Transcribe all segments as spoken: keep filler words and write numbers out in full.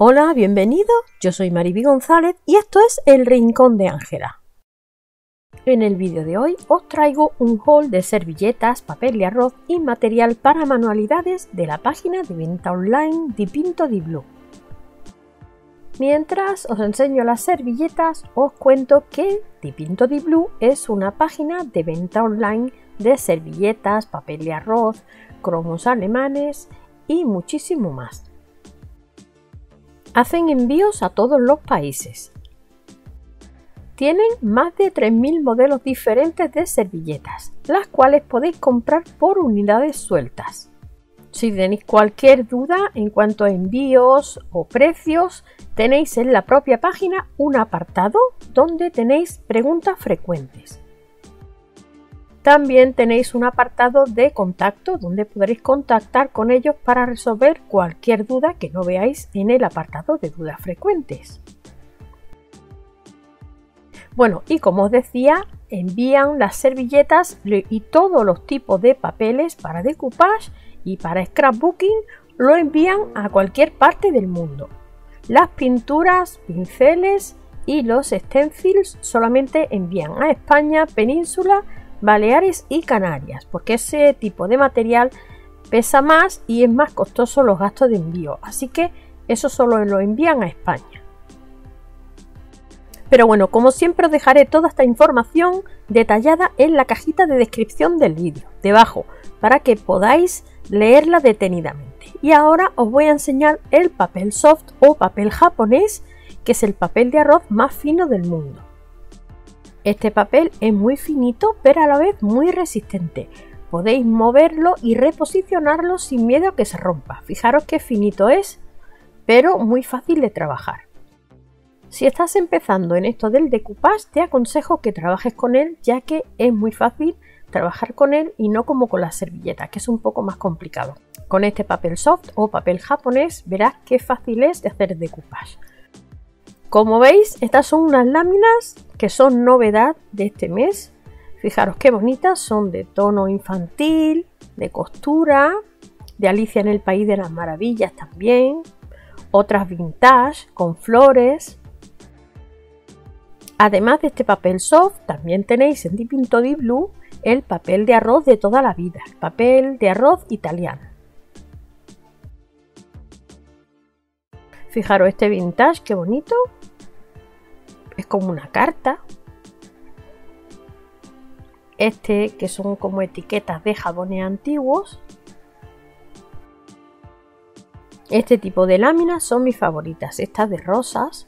Hola, bienvenido, yo soy Mariby González y esto es El Rincón de Ángela. En el vídeo de hoy os traigo un haul de servilletas, papel de arroz y material para manualidades de la página de venta online Dipinto di Blu. Mientras os enseño las servilletas, os cuento que Dipinto di Blu es una página de venta online de servilletas, papel de arroz, cromos alemanes y muchísimo más. Hacen envíos a todos los países. Tienen más de tres mil modelos diferentes de servilletas, las cuales podéis comprar por unidades sueltas. Si tenéis cualquier duda en cuanto a envíos o precios, tenéis en la propia página un apartado donde tenéis preguntas frecuentes. También tenéis un apartado de contacto donde podréis contactar con ellos para resolver cualquier duda que no veáis en el apartado de dudas frecuentes. Bueno, y como os decía, envían las servilletas y todos los tipos de papeles para decoupage y para scrapbooking lo envían a cualquier parte del mundo. Las pinturas, pinceles y los stencils solamente envían a España, Península, Baleares y Canarias, porque ese tipo de material pesa más y es más costoso los gastos de envío, así que eso solo lo envían a España. Pero bueno, como siempre os dejaré toda esta información detallada en la cajita de descripción del vídeo, debajo, para que podáis leerla detenidamente. Y ahora os voy a enseñar el papel soft o papel japonés, que es el papel de arroz más fino del mundo. Este papel es muy finito, pero a la vez muy resistente. Podéis moverlo y reposicionarlo sin miedo a que se rompa. Fijaros qué finito es, pero muy fácil de trabajar. Si estás empezando en esto del decoupage, te aconsejo que trabajes con él, ya que es muy fácil trabajar con él y no como con la servilleta, que es un poco más complicado. Con este papel soft o papel japonés verás qué fácil es de hacer decoupage. Como veis, estas son unas láminas que son novedad de este mes. Fijaros qué bonitas, son de tono infantil, de costura, de Alicia en el País de las Maravillas también. Otras vintage con flores. Además de este papel soft, también tenéis en Dipinto di Blu el papel de arroz de toda la vida, el papel de arroz italiano. Fijaros este vintage, qué bonito. Es como una carta. Este que son como etiquetas de jabones antiguos. Este tipo de láminas son mis favoritas, estas de rosas.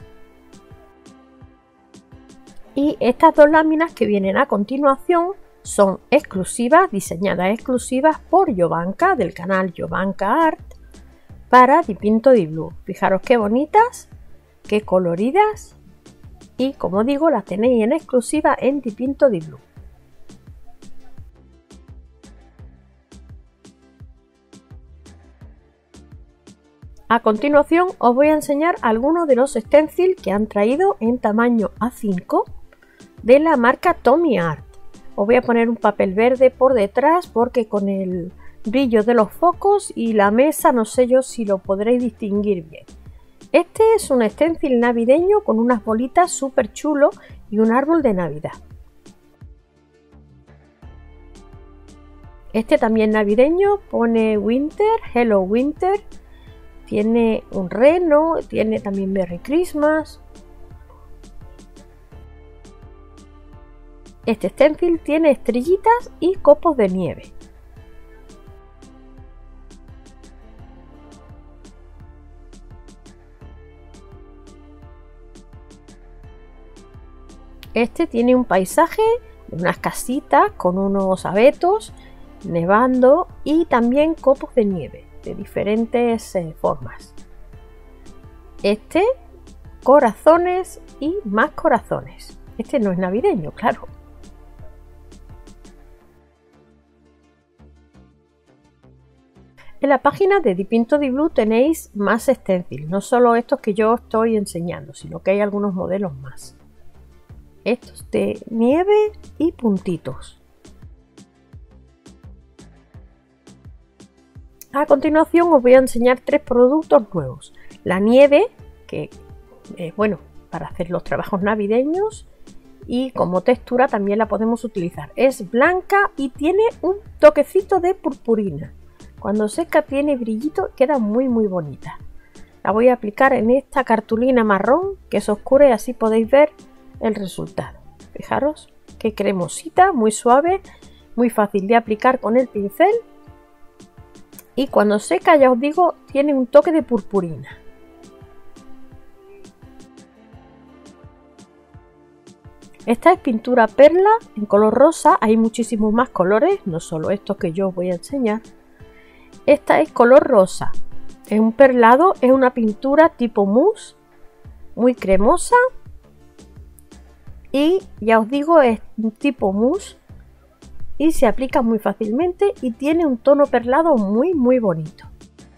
Y estas dos láminas que vienen a continuación son exclusivas, diseñadas exclusivas por Jovanka del canal Jovanka Art para Dipinto di Blu. Fijaros qué bonitas, qué coloridas. Y como digo, las tenéis en exclusiva en Dipinto di Blu. A continuación os voy a enseñar algunos de los stencils que han traído en tamaño A cinco de la marca Tommy Art. Os voy a poner un papel verde por detrás porque con el brillo de los focos y la mesa no sé yo si lo podréis distinguir bien. Este es un stencil navideño con unas bolitas súper chulo y un árbol de Navidad. Este también navideño pone Winter, Hello Winter. Tiene un reno, tiene también Merry Christmas. Este stencil tiene estrellitas y copos de nieve. Este tiene un paisaje de unas casitas con unos abetos, nevando y también copos de nieve de diferentes eh, formas. Este, corazones y más corazones. Este no es navideño, claro. En la página de Dipinto di Blu tenéis más stencils, no solo estos que yo estoy enseñando, sino que hay algunos modelos más. Estos de nieve y puntitos. A continuación os voy a enseñar tres productos nuevos. La nieve, que, eh, bueno, para hacer los trabajos navideños, y como textura también la podemos utilizar. Es blanca y tiene un toquecito de purpurina. Cuando seca tiene brillito, queda muy muy bonita. La voy a aplicar en esta cartulina marrón que es oscura y así podéis ver el resultado. Fijaros qué cremosita, muy suave, muy fácil de aplicar con el pincel. Y cuando seca, ya os digo, tiene un toque de purpurina. Esta es pintura perla en color rosa. Hay muchísimos más colores, no solo estos que yo os voy a enseñar. Esta es color rosa. Es un perlado, es una pintura tipo mousse, muy cremosa. Y ya os digo, es un tipo mousse y se aplica muy fácilmente y tiene un tono perlado muy muy bonito.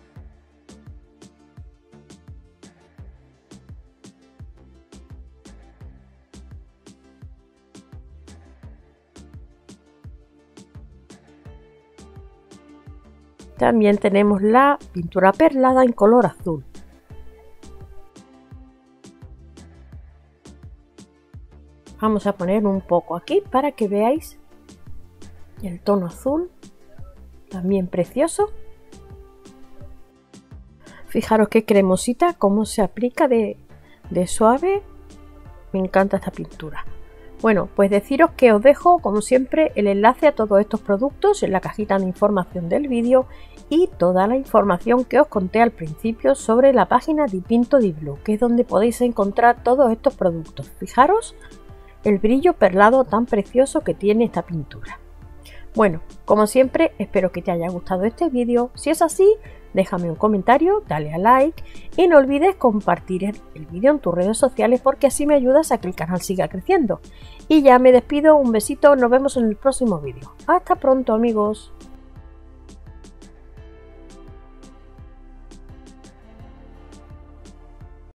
También tenemos la pintura perlada en color azul. Vamos a poner un poco aquí para que veáis el tono azul, también precioso. Fijaros qué cremosita, cómo se aplica de, de suave. Me encanta esta pintura. Bueno, pues deciros que os dejo, como siempre, el enlace a todos estos productos en la cajita de información del vídeo y toda la información que os conté al principio sobre la página Dipinto Di Blu, que es donde podéis encontrar todos estos productos. Fijaros el brillo perlado tan precioso que tiene esta pintura. Bueno, como siempre, espero que te haya gustado este vídeo. Si es así, déjame un comentario, dale a like y no olvides compartir el vídeo en tus redes sociales porque así me ayudas a que el canal siga creciendo. Y ya me despido, un besito, nos vemos en el próximo vídeo. Hasta pronto, amigos.